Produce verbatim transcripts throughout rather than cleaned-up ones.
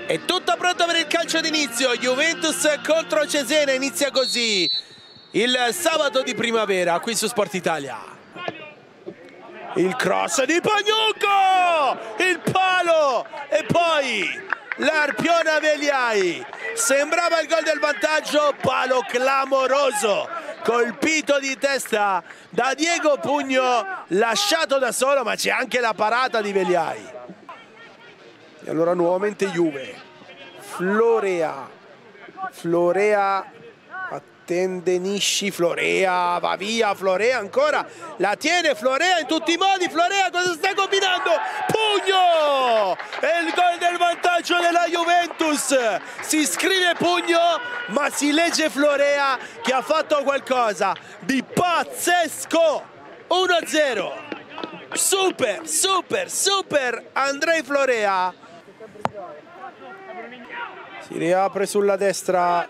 È tutto pronto per il calcio d'inizio. Juventus contro Cesena, inizia così il sabato di primavera qui su Sport Italia. Il cross di Pagnucco, il palo e poi l'Arpiona Veliai. Sembrava il gol del vantaggio, palo clamoroso, colpito di testa da Diego Pugno, lasciato da solo, ma c'è anche la parata di Veliai. E allora nuovamente Juve, Florea, Florea attende Nisci, Florea va via, Florea ancora, la tiene Florea in tutti i modi, Florea cosa sta combinando? Pugno! È il gol del vantaggio della Juventus, si scrive Pugno ma si legge Florea che ha fatto qualcosa di pazzesco. Uno a zero, super, super, super Andrei Florea. Si riapre sulla destra.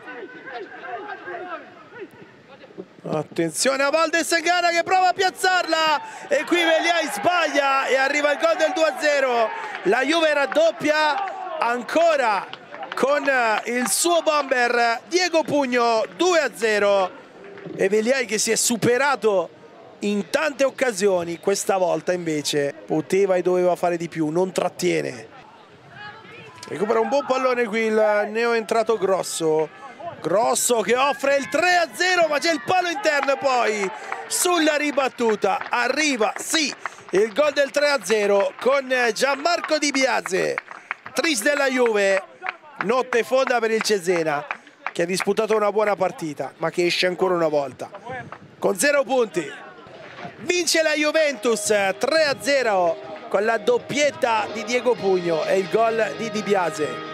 Attenzione a Valdes Gara che prova a piazzarla e qui Veliai sbaglia e arriva il gol del due a zero. La Juve raddoppia ancora con il suo bomber Diego Pugno, due a zero, e Veliai che si è superato in tante occasioni, questa volta invece poteva e doveva fare di più, non trattiene. Recupera un buon pallone qui il neo entrato Grosso. Grosso che offre il tre a zero, ma c'è il palo interno poi sulla ribattuta. Arriva, sì, il gol del tre a zero con Gianmarco Di Biase. Tris della Juve, notte fonda per il Cesena, che ha disputato una buona partita, ma che esce ancora una volta. Con zero punti. Vince la Juventus tre a zero con la doppietta di Diego Pugno e il gol di Di Biase.